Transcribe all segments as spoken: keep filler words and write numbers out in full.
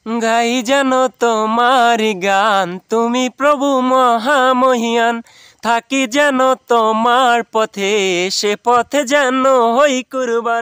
গাই যেন তোমার গান, তুমি প্রভু মহামহিয়ান। থাকি যেন তোমার পথে, সে পথে যেন হই কুরবান।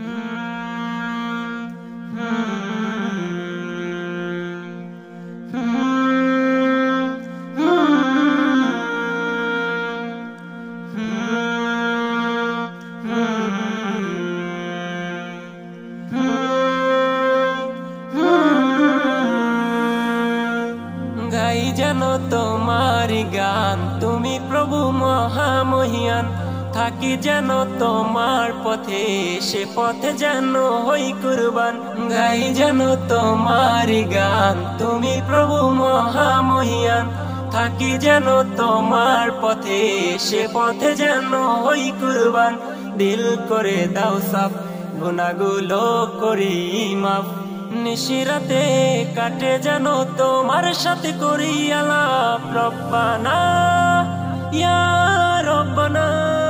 গাই যেন তোমার গান, তুমি প্রভু মহামহিয়ান। থাকি যেন তোমার পথে, সে পথে যেন হই কুরবান। গাই যেন তোমার গান, তুমি প্রভু মহামহিয়ান। থাকি যেন তোমার পথে, সে পথে যেন হই কুরবান। দিল করে দাও সাফ, গুনাহগুলো করি মাফ। নিশিরাতে কাটে যেন তোমার সাথে করি আলাপ। রব্বানা ইয়া রব্বানা,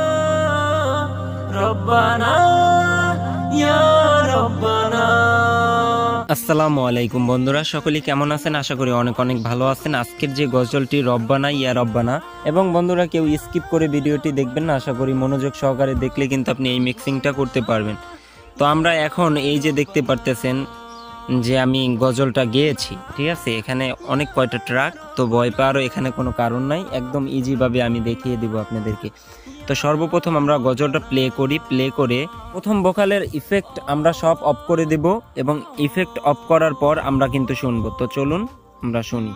রব্বানা ইয়া রব্বানা। আসসালামু আলাইকুম বন্ধুরা, সকলেই কেমন আছেন? আশা করি অনেক অনেক ভালো আছেন। আজকের যে গজলটি রব্বানা ইয়া রব্বানা, এবং বন্ধুরা কেউ স্কিপ করে ভিডিওটি দেখবেন না। আশা করি মনোযোগ সহকারে দেখলে কিন্তু আপনি এই মিক্সিংটা করতে পারবেন। তো আমরা এখন এই যে দেখতে পারতেছেন যে আমি গজলটা গেয়েছি, ঠিক আছে। এখানে অনেক কয়টা ট্র্যাক, তো ভয় পাওয়ারও এখানে কোনো কারণ নাই, একদম ইজিভাবে আমি দেখিয়ে দিব আপনাদেরকে। তো সর্বপ্রথম আমরা গজলটা প্লে করি। প্লে করে প্রথম ভোকালের ইফেক্ট আমরা সব অফ করে দেব, এবং ইফেক্ট অফ করার পর আমরা কিন্তু শুনবো। তো চলুন আমরা শুনি।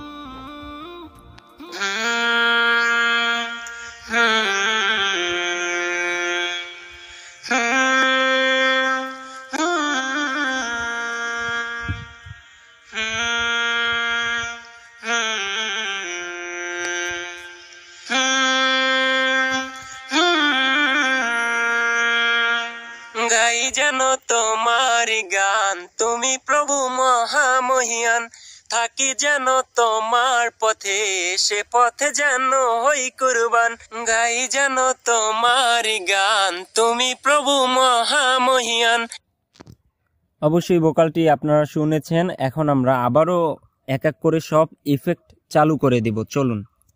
গাই যেন তোমার গান, তুমি প্রভু মহামহিয়ান। থাকি যেন তোমার পথে, সে পথে যেন হই কুরবান। গাই যেন তোমার গান, তুমি প্রভু মহামহিয়ান। অবশ্যই ভোকালটি আপনারা শুনেছেন। এখন আমরা আবারও এক এক করে সব ইফেক্ট চালু করে দিব। চলুন।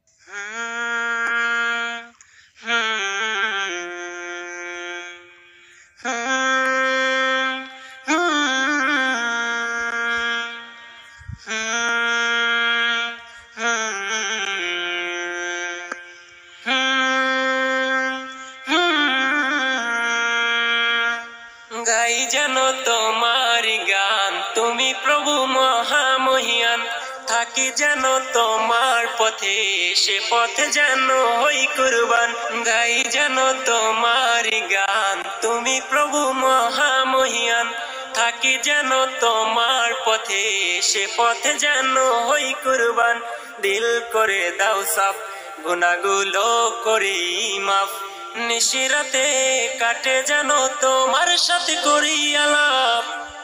গাই যেন তোমার গান, তুমি প্রভু মহামহিয়ান। থাকি যেন তোমার পথে, সে পথে যেন হই কুরবান। গাই যেন তোমার গান, তুমি প্রভু মহামহিয়ান। থাকি যেন তোমার পথে, সে পথে যেন হই কুরবান। দিল করে দাও সাফ, গুনাহগুলো করি মাফ। নিশিরাতে কাটে যেন তোমার সাথে করি আলাপ।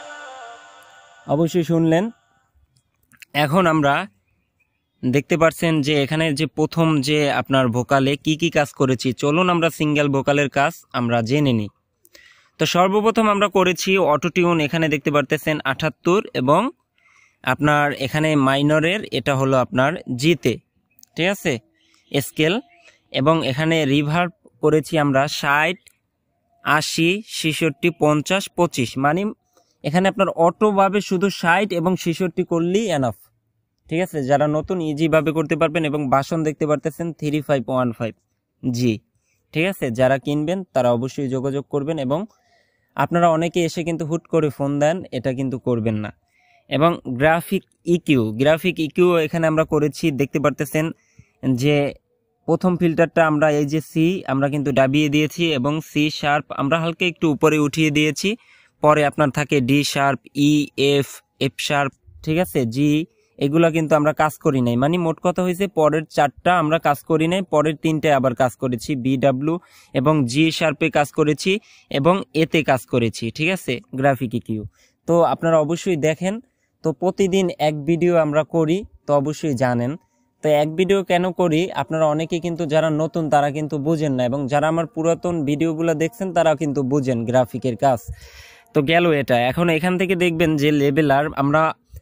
অবশ্যই শুনলেন। এখন আমরা দেখতে পাচ্ছেন যে এখানে যে প্রথম যে আপনার ভোকালে কি কি কাজ করেছি, চলুন আমরা সিঙ্গেল ভোকালের কাজ আমরা জেনে নিই। তো সর্বপ্রথম আমরা করেছি অটোটিউন। এখানে দেখতে পারতেছেন আটাত্তর, এবং আপনার এখানে মাইনরের এটা হলো আপনার জিতে, ঠিক আছে, স্কেল। এবং এখানে রিভার্ব করেছি আমরা ষাট, আশি, ছেষট্টি, পঞ্চাশ, পঁচিশ। মানে এখানে আপনার অটোভাবে শুধু ষাট এবং ছেষট্টি করলেই এনাফ, ঠিক আছে। যারা নতুন ইজিভাবে করতে পারবেন। এবং বাসন দেখতে পারতেছেন three five one five G, ঠিক আছে। যারা কিনবেন তারা অবশ্যই যোগাযোগ করবেন। এবং আপনারা অনেকে এসে কিন্তু হুট করে ফোন দেন, এটা কিন্তু করবেন না। এবং গ্রাফিক ইকিউ, গ্রাফিক ইকিউ এখানে আমরা করেছি, দেখতে পারতেছেন যে প্রথম ফিল্টারটা আমরা এই যে সি আমরা কিন্তু দাবিয়ে দিয়েছি, এবং সি শার্প আমরা হালকা একটু উপরে উঠিয়ে দিয়েছি। পরে আপনার থাকে D sharp, E, F, F sharp, ঠিক আছে, জি। এগুলা কিন্তু আমরা কাজ করি নাই। মানে মোট কথা হয়েছে পরের চারটা আমরা কাজ করি নাই, পরের তিনটায় আবার কাজ করেছি। বি ডাব্লিউ এবং জি শার্পে কাজ করেছি, এবং এতে কাজ করেছি, ঠিক আছে, গ্রাফিক ইকিউ। তো আপনারা অবশ্যই দেখেন। তো প্রতিদিন এক ভিডিও আমরা করি, তো অবশ্যই জানেন। তো এক ভিডিও কেন করি, আপনারা অনেকে কিন্তু যারা নতুন তারা কিন্তু বুঝেন না, এবং যারা আমার পুরাতন ভিডিওগুলো দেখছেন তারা কিন্তু বুঝেন গ্রাফিকের কাজ। তো গেল এটা। এখন এখান থেকে দেখবেন যে লেবেলার আমরা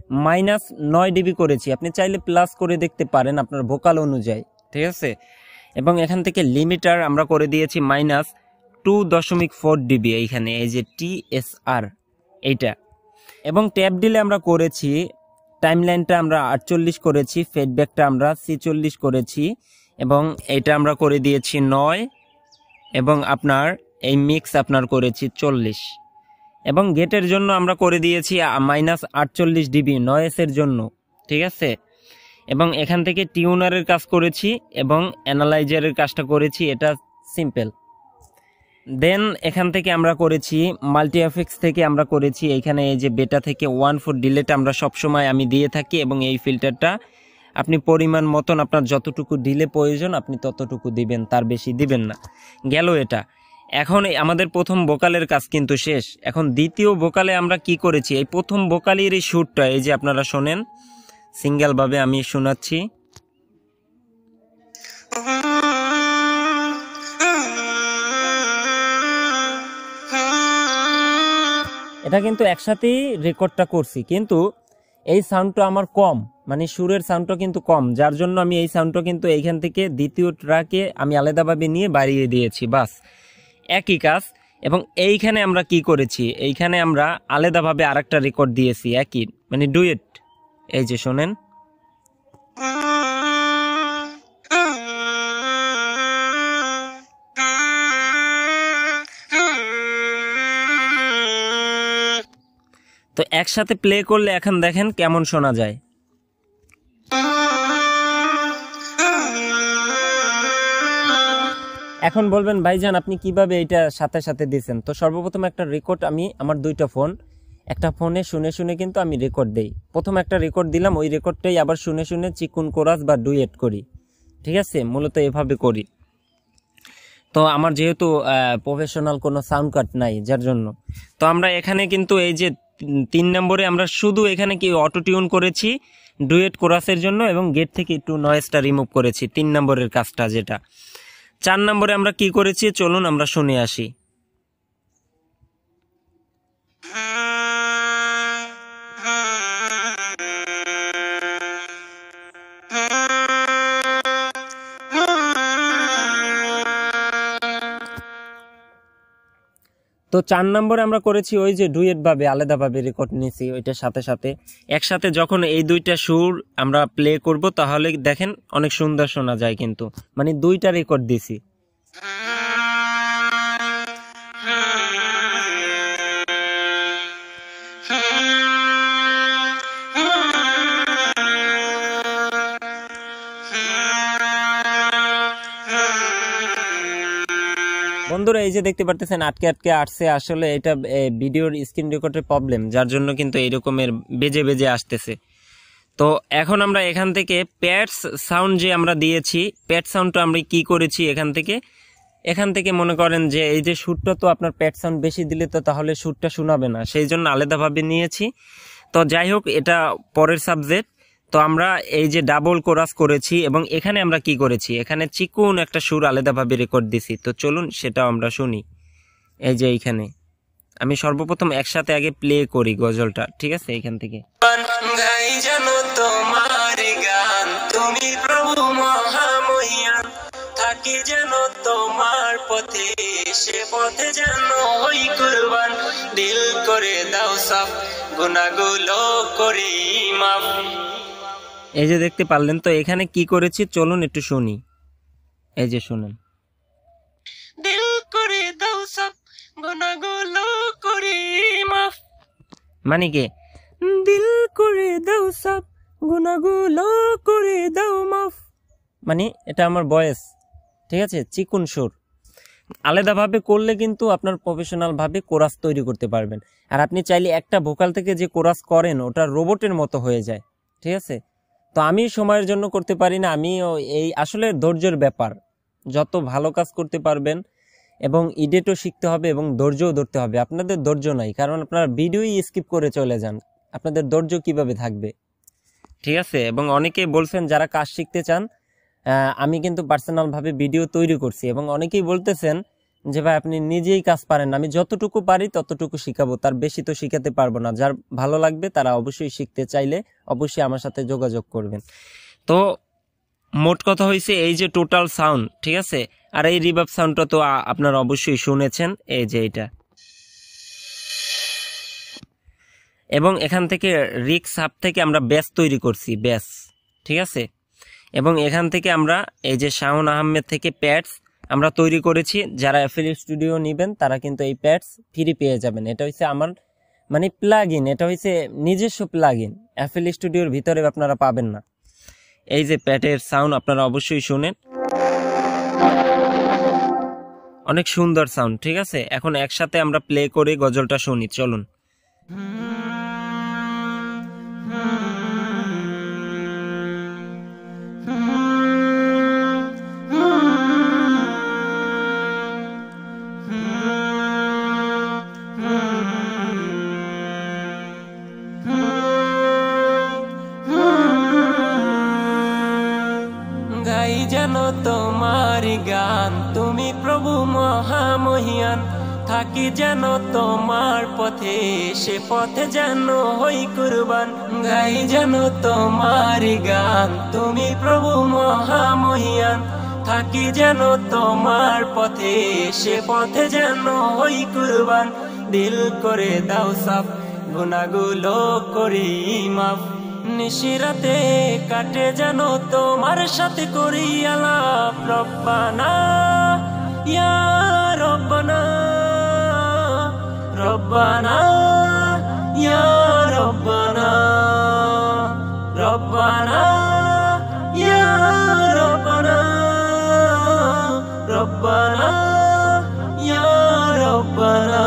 মাইনাস নয় ডিবি করেছি, আপনি চাইলে প্লাস করে দেখতে পারেন আপনার ভোকাল অনুযায়ী, ঠিক আছে। এবং এখান থেকে লিমিটার আমরা করে দিয়েছি মাইনাস টু দশমিক ফোর ডিবি, এইখানে এই যে টি এস আর এইটা। এবং ট্যাপ দিলে আমরা করেছি টাইমলাইনটা আমরা আটচল্লিশ করেছি, ফিডব্যাকটা আমরা ছিচল্লিশ করেছি, এবং এইটা আমরা করে দিয়েছি নয়, এবং আপনার এই মিক্স আপনার করেছি চল্লিশ, এবং গেটের জন্য আমরা করে দিয়েছি মাইনাস আটচল্লিশ ডিবি নয়েসের জন্য, ঠিক আছে। এবং এখান থেকে টিউনারের কাজ করেছি এবং অ্যানালাইজারের কাজটা করেছি, এটা সিম্পল। দেন এখান থেকে আমরা করেছি মাল্টি এফেক্টস থেকে আমরা করেছি এইখানে এই যে বেটা থেকে ওয়ান ফোর ডিলেট আমরা সবসময় আমি দিয়ে থাকি, এবং এই ফিল্টারটা আপনি পরিমাণ মতন আপনার যতটুকু ডিলে প্রয়োজন আপনি ততটুকু দিবেন, তার বেশি দিবেন না। গেল এটা। এখন আমাদের প্রথম ভোকালের কাজ কিন্তু শেষ। এখন দ্বিতীয় ভোকালে আমরা কি করেছি, এই প্রথম ভোকালের এই সুরটা এই যে আপনারা শোনেন, সিঙ্গেলভাবে আমি শোনাচ্ছি। এটা কিন্তু একসাথেই রেকর্ডটা করছি, কিন্তু এই সাউন্ডটা আমার কম, মানে সুরের সাউন্ডটা কিন্তু কম, যার জন্য আমি এই সাউন্ডটা কিন্তু এইখান থেকে দ্বিতীয় ট্র্যাকে আমি আলাদাভাবে নিয়ে বাড়িয়ে দিয়েছি, বাস একই কাজ। এবং এইখানে আমরা কি করেছি, এইখানে আমরা আলাদাভাবে আরেকটা রেকর্ড দিয়েছি একই, মানে ডুয়েট, এই যে শোনেন। তো একসাথে প্লে করলে এখন দেখেন কেমন শোনা যায়। এখন বলবেন ভাইজান আপনি কিভাবে এটা সাথে সাথে দিয়েছেন? তো সর্বপ্রথম একটা রেকর্ড আমি আমার দুইটা ফোন, একটা ফোনে শুনে শুনে কিন্তু আমি রেকর্ড দেই। প্রথম একটা রেকর্ড দিলাম, ওই রেকর্ডটাই আবার শুনে শুনে চিকুন কোরাস বা ডুয়েট করি, ঠিক আছে, মূলত এভাবে করি। তো আমার যেহেতু প্রফেশনাল কোনো সাউন্ড কাট নাই, যার জন্য তো আমরা এখানে কিন্তু এই যে তিন নম্বরে আমরা শুধু এখানে কি অটো টিউন করেছি ডুয়েট কোরাসের জন্য, এবং গেট থেকে একটু নয়েজটা রিমুভ করেছি, তিন নম্বরের কাজটা যেটা। চার নম্বরে আমরা কি করেছি চলুন আমরা শুনে আসি। তো চার নম্বরে আমরা করেছি ওই যে ডুয়েট ভাবে আলাদাভাবে রেকর্ড নিয়েছি, ওইটার সাথে সাথে একসাথে যখন এই দুইটা সুর আমরা প্লে করব তাহলে দেখেন অনেক সুন্দর শোনা যায়, কিন্তু মানে দুইটা রেকর্ড দিছি। বন্ধুরা এই যে দেখতে পারতেছেন আটকে আটকে আসছে, আসলে এটা ভিডিওর স্ক্রিন রেকর্ডের প্রবলেম, যার জন্য কিন্তু এইরকমের বেজে বেজে আসতেছে। তো এখন আমরা এখান থেকে প্যাডস সাউন্ড যে আমরা দিয়েছি, প্যাড সাউন্ডটা আমরা কি করেছি এখান থেকে এখান থেকে মনে করেন যে এই যে সুরটা, তো আপনার প্যাড সাউন্ড বেশি দিলে তো তাহলে সুরটা শোনাবে না, সেই জন্য আলাদাভাবে নিয়েছি। তো যাই হোক এটা পরের সাবজেক্ট। তো আমরা এই যে ডাবল কোরাস করেছি, এবং এখানে আমরা কি করেছি, এখানে চিকুন একটা সুর আলাদাভাবে রেকর্ড দিছি। তো চলুন সেটাও আমরা শুনি। এই যে এইখানে আমি সর্বপ্রথম একসাথে আগে প্লে করি গজলটা, ঠিক আছে, এইখান থেকে। জানো তোমার গান তুমি প্রভু মহামহিয়ান, থাকি যেন তোমার পথে, সে পথে যেন ওই কুরবান, দিল করে দাও সাফ, গুনাহগুলো করি মাফ। এই যে দেখতে পারলেন, তো এখানে কি করেছি চলুন একটু শুনি। এই যে শুনেন, দিল করে দাও সাফ, গুনাহগুলো করি মাফ, মানে কি দিল করে দাও সাফ, গুনাহগুলো করে দাও মাফ, মানে এটা আমার ভয়েস, ঠিক আছে, চিকুন সুর। আলাদাভাবে করলে কিন্তু আপনার প্রফেশনাল ভাবে কোরাস তৈরি করতে পারবেন। আর আপনি চাইলে একটা ভোকাল থেকে যে কোরাস করেন ওটা রোবটের মতো হয়ে যায়, ঠিক আছে। তো আমি সময়ের জন্য করতে পারি না, আমি এই আসলে ধৈর্যের ব্যাপার, যত ভালো কাজ করতে পারবেন এবং এডিটও শিখতে হবে এবং ধৈর্যও ধরতে হবে। আপনাদের ধৈর্য নাই, কারণ আপনারা ভিডিওই স্কিপ করে চলে যান, আপনাদের ধৈর্য কিভাবে থাকবে, ঠিক আছে। এবং অনেকেই বলছেন যারা কাজ শিখতে চান, আমি কিন্তু পার্সোনালভাবে ভিডিও তৈরি করছি, এবং অনেকেই বলতেছেন যে ভাই আপনি নিজেই কাজ পারেন না, আমি যতটুকু পারি ততটুকু শিখাবো, তার বেশি তো শিখাতে পারবো না। যার ভালো লাগবে তারা অবশ্যই শিখতে চাইলে অবশ্যই আমার সাথে যোগাযোগ করবেন। তো মোট কথা হয়েছে এই যে টোটাল সাউন্ড, ঠিক আছে। আর এই রিভার্ব সাউন্ডটা তো আপনারা অবশ্যই শুনেছেন, এই যে এটা। এবং এখান থেকে রিক সাব থেকে আমরা ব্যাস তৈরি করছি, ব্যাস, ঠিক আছে। এবং এখান থেকে আমরা এই যে শাওন আহমেদ থেকে প্যাডস আমরা তৈরি করেছি। যারা এফএল স্টুডিও নেবেন তারা কিন্তু এই প্যাডস ফ্রি পেয়ে যাবেন। এটা হচ্ছে আমার মানে প্লাগ ইন, এটা হচ্ছে নিজস্ব প্লাগ ইন, এফএল স্টুডিওর ভিতরে আপনারা পাবেন না। এই যে প্যাডের সাউন্ড আপনারা অবশ্যই শুনেন, অনেক সুন্দর সাউন্ড, ঠিক আছে। এখন একসাথে আমরা প্লে করে গজলটা শুনি, চলুন। গাই যেন তোমার গান, তুমি প্রভু মহামহিয়ান, থাকি যেন তোমার পথে, সে পথে যেন হই কুরবান। গাই যেন তোমার গান, তুমি প্রভু মহামহিয়ান, থাকি যেন তোমার পথে, সে পথে যেন হই কুরবান। দিল করে দাও সাফ, গুনাহগুলো করি মাফ, নিশিরাতে কাটে যেন তোমার সাথে করি আলাপ। রব্বানা ইয়া রব্বানা, রব্বানা ইয়া রব্বানা, রব্বানা ইয়া রব্বানা, রব্বানা ইয়া রব্বানা।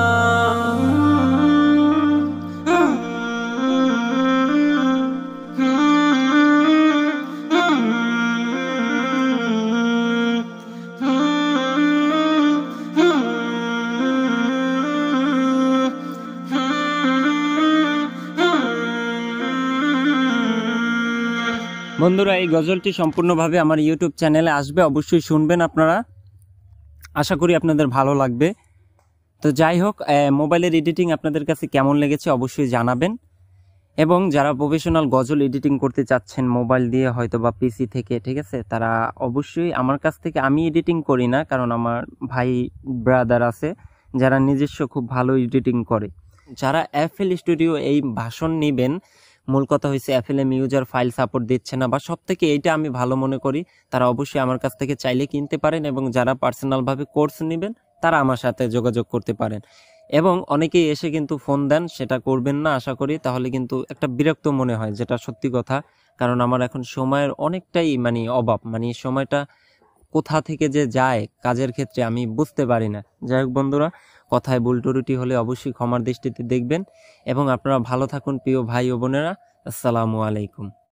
বন্ধুরা, এই গজলটি সম্পূর্ণভাবে আমার ইউটিউব চ্যানেলে আসবে, অবশ্যই শুনবেন আপনারা, আশা করি আপনাদের ভালো লাগবে। তো যাই হোক, মোবাইলের এডিটিং আপনাদের কাছে কেমন লেগেছে অবশ্যই জানাবেন। এবং যারা প্রফেশনাল গজল এডিটিং করতে চাচ্ছেন মোবাইল দিয়ে হয়তো বা পিসি থেকে, ঠিক আছে, তারা অবশ্যই আমার কাছ থেকে, আমি এডিটিং করি না, কারণ আমার ভাই ব্রাদার আছে যারা নিজস্ব খুব ভালো এডিটিং করে। যারা এফএল স্টুডিও এই ভাষণ নেবেন, মূল কথা হয়েছে এফএলএম ইউজার ফাইল সাপোর্ট দিচ্ছে না, বা সব থেকে এইটা আমি ভালো মনে করি, তারা অবশ্যই আমার কাছ থেকে চাইলে কিনতে পারেন। এবং যারা পার্সোনালভাবে কোর্স নেবেন তারা আমার সাথে যোগাযোগ করতে পারেন। এবং অনেকেই এসে কিন্তু ফোন দেন, সেটা করবেন না আশা করি, তাহলে কিন্তু একটা বিরক্ত মনে হয়, যেটা সত্যি কথা। কারণ আমার এখন সময়ের অনেকটাই মানে অভাব, মানে সময়টা কোথা থেকে যে যায় কাজের ক্ষেত্রে আমি বুঝতে পারি না। যাই হোক বন্ধুরা, কথায় ভুল ত্রুটি হলে অবশ্যই ক্ষমার দৃষ্টিতে দেখবেন। এবং আপনারা ভালো থাকুন প্রিয় ভাই ও বোনেরা, আসসালামু আলাইকুম।